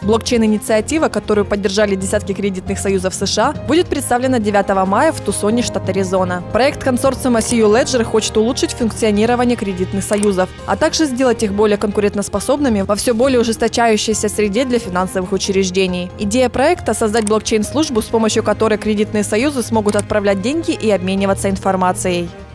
Блокчейн-инициатива, которую поддержали десятки кредитных союзов США, будет представлена 9 мая в Тусоне, штат Аризона. Проект консорциума CU Ledger хочет улучшить функционирование кредитных союзов, а также сделать их более конкурентоспособными во все более ужесточающейся среде для финансовых учреждений. Идея проекта – создать блокчейн-службу, с помощью которой кредитные союзы смогут отправлять деньги и обмениваться информацией.